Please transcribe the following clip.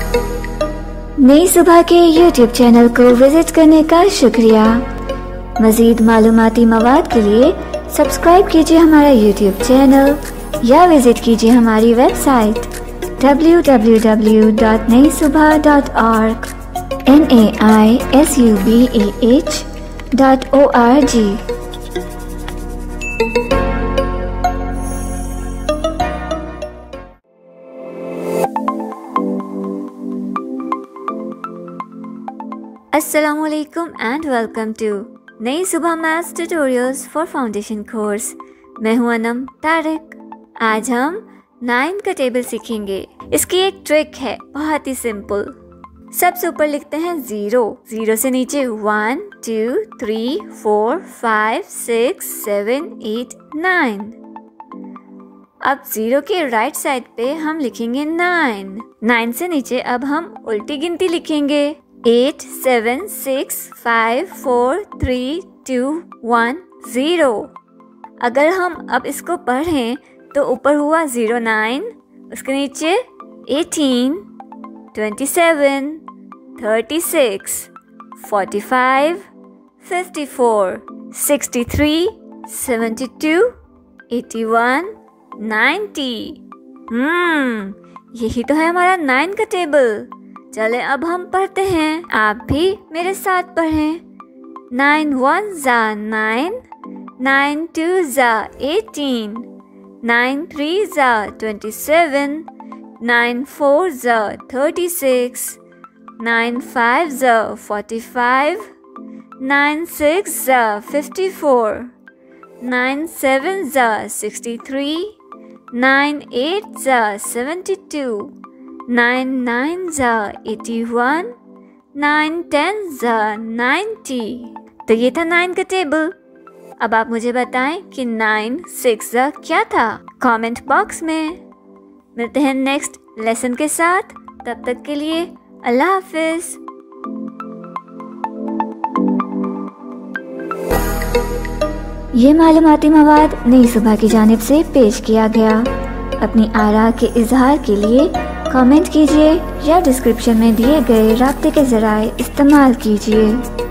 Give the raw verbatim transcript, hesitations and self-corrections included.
नई सुबह के यूट्यूब चैनल को विजिट करने का शुक्रिया। मजीद मालूमाती मवाद के लिए सब्सक्राइब कीजिए हमारा यूट्यूब चैनल या विजिट कीजिए हमारी website W W W dot Nai Subah dot org N A I S U B A H dot O R G. अस्सलामुअलैकुम and welcome to Nai Subah maths tutorials for foundation course. मैं हूं अनम तारिक। आज हम नाइन का table सीखेंगे। इसकी एक ट्रिक है, बहुत ही सिंपल। सबसे ऊपर लिखते हैं जीरो, जीरो से नीचे one two three four five six seven eight nine. अब जीरो के राइट साइड पे हम लिखेंगे नाइन। नाइन से नीचे अब हम उल्टी गिनती लिखेंगे, eight seven six five four three two one zero. अगर हम अब इसको पढ़ें तो ऊपर हुआ ज़ीरो नाइन, उसके नीचे eighteen, twenty seven, thirty six, forty five, fifty four, sixty three, seventy two, eighty one, ninety. हम्म यही तो है हमारा नाइन का टेबल। चले अब हम पढ़ते हैं, आप भी मेरे साथ पढ़ें। नाइन वन ज़ा नाइन, नाइन टू ज़ा एटीन, नाइन थ्री ज़ा ट्वेंटी सेवन, नाइन फोर ज़ा थर्टी सिक्स, नाइन फाइव ज़ा फोर्टी फाइव, नाइन सिक्स ज़ा फिफ्टी फोर, नाइन सेवन ज़ा सिक्सटी थ्री, नाइन एट ज़ा सेवेंटी टू, नाइन नाइन ज़ा eighty one, nine ten ज़ा ninety. तो ये था नाइन का टेबल। अब आप मुझे बताएं कि नाइन सिक्स ज़ा क्या था कमेंट बॉक्स में। मिलते हैं नेक्स्ट लेसन के साथ, तब तक के लिए अल्लाह हाफिज। ये मालूमाती मवाद नई सुबह की जानिब से पेश किया गया। अपनी आरा के इजहार के लिए कमेंट कीजिए या डिस्क्रिप्शन में दिए गए राब्ते के ज़राए इस्तेमाल कीजिए।